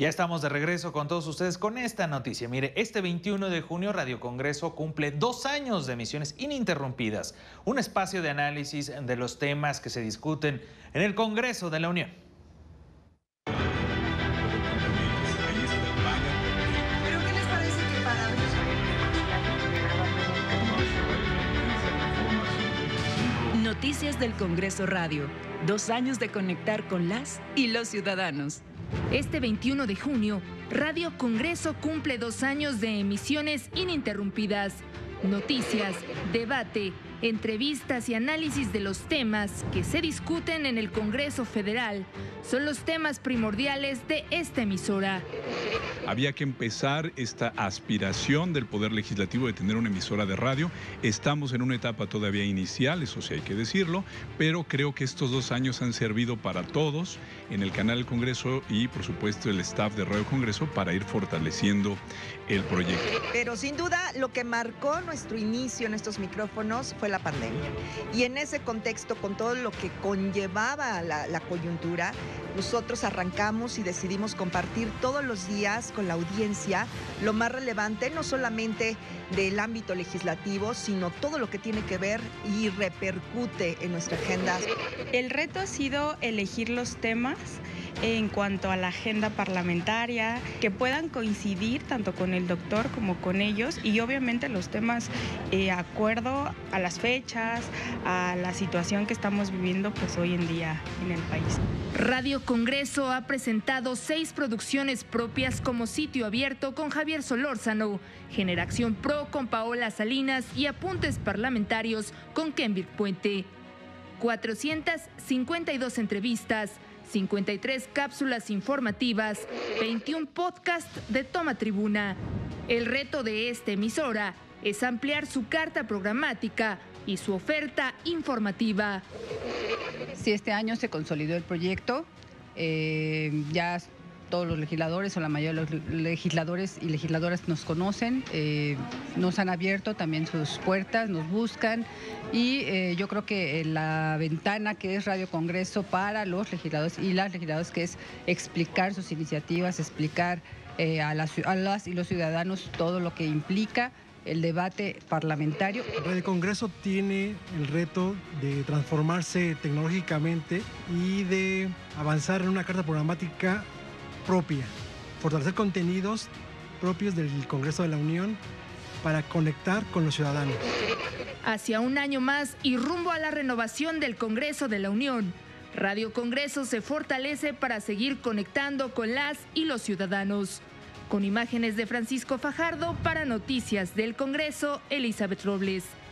Ya estamos de regreso con todos ustedes con esta noticia. Mire, este 21 de junio Radio Congreso cumple 2 años de emisiones ininterrumpidas, un espacio de análisis de los temas que se discuten en el Congreso de la Unión. ¿Pero qué les parece que para Noticias del Congreso Radio. 2 años de conectar con las y los ciudadanos. Este 21 de junio, Radio Congreso cumple 2 años de emisiones ininterrumpidas. Noticias, debate, entrevistas y análisis de los temas que se discuten en el Congreso Federal son los temas primordiales de esta emisora. Había que empezar esta aspiración del Poder Legislativo de tener una emisora de radio. Estamos en una etapa todavía inicial, eso sí hay que decirlo, pero creo que estos 2 años han servido para todos en el canal del Congreso y, por supuesto, el staff de Radio Congreso para ir fortaleciendo el proyecto. Pero sin duda lo que marcó nuestro inicio en estos micrófonos fue la pandemia. Y en ese contexto, con todo lo que conllevaba la coyuntura, nosotros arrancamos y decidimos compartir todos los días con la audiencia lo más relevante, no solamente del ámbito legislativo, sino todo lo que tiene que ver y repercute en nuestra agenda. El reto ha sido elegir los temas en cuanto a la agenda parlamentaria, que puedan coincidir tanto con el doctor como con ellos, y obviamente los temas acuerdo a las fechas, a la situación que estamos viviendo pues hoy en día en el país. Radio Congreso ha presentado 6 producciones propias como Sitio Abierto con Javier Solórzano, Generación Pro con Paola Salinas y Apuntes Parlamentarios con Kenvir Puente. 452 entrevistas, 53 cápsulas informativas, 21 podcasts de Toma Tribuna. El reto de esta emisora es ampliar su carta programática y su oferta informativa. Sí, este año se consolidó el proyecto, ya todos los legisladores o la mayoría de los legisladores y legisladoras nos conocen, nos han abierto también sus puertas, nos buscan y yo creo que la ventana que es Radio Congreso para los legisladores y las legisladoras, que es explicar sus iniciativas, explicar a las y los ciudadanos todo lo que implica el debate parlamentario. Radio Congreso tiene el reto de transformarse tecnológicamente y de avanzar en una carta programática propia, fortalecer contenidos propios del Congreso de la Unión para conectar con los ciudadanos. Hacia un año más y rumbo a la renovación del Congreso de la Unión, Radio Congreso se fortalece para seguir conectando con las y los ciudadanos. Con imágenes de Francisco Fajardo para Noticias del Congreso, Elizabeth Robles.